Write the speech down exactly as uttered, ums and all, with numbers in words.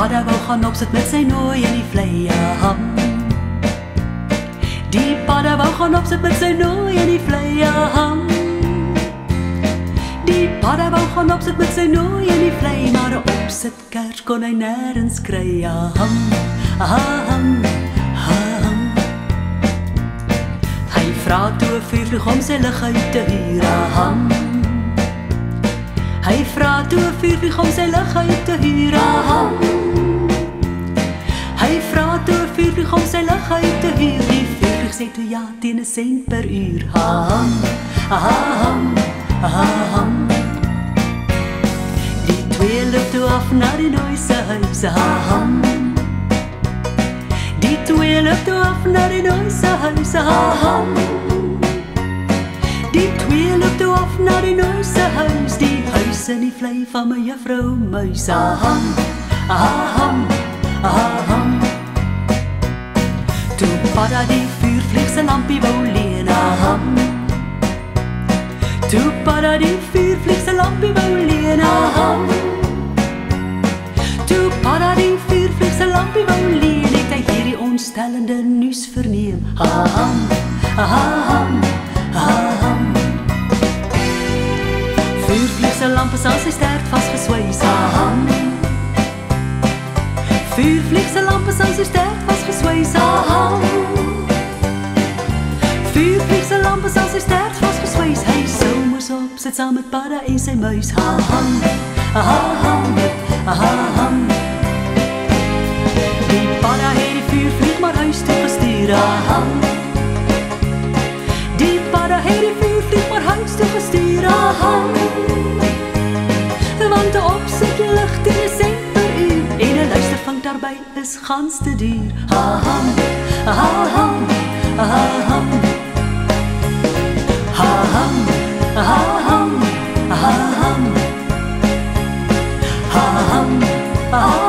padda wou gaan opsit met sy nooi in die vleie ham. Die padda wou gaan opsit met sy nooi in die vleie ham. Die padda wou gaan opsit met sy nooi in die vlei, maar 'n opsitkers kon hy nêrens kry. Ham, ham, ham. Hy vra toe 'n vuurvlieg om sy lig uit te huur. Ham. Hy vra toe 'n vuurvlieg om sy lig uit te huur. Ham. Hy vra toe 'n vuurvlieg om sy lig uit te huur. Die vuurvlieg sê toe ja teen 'n sent per uur. Ham, ham, ham. Die twee loop toe af na die nooi se huis. Ham. Die twee loop toe af na die nooi se huis. Ham. Die twee loop toe af na die nooi se huis. Die huis in die vlei van my juffrou Muis. Ham, ham, ham. Toe padda die vuurvlieg se lampie wou leen. Ham. Toe padda die vuurvlieg se lampie wou leen. Ham. Toe padda die vuurvlieg se lampie wou leen, het hy hierdie ontstellende nuus verneem. Ham, ham, ham. Vuurvlieg se lamp is aan sy stert vasgeswys. Ham. Vuurvlieg se lamp is aan sy stert vasgeswys. Ham. Vuurvlieg se lamp is aan sy stert vasgeswys. Hy sou moes op sit saam met padda en sy muis. Ham, ham, ham. Die padda het die vuurvlieg maar huis toe gestuur. Ham. Die padda het die vuurvlieg maar huis toe gestuur. Ham. Want 'n opsit lig teen 'n sent per uur en 'n luistervang daarby is gans te duur. Ham, ham, ham. Ham, ham, ham, ham, ham.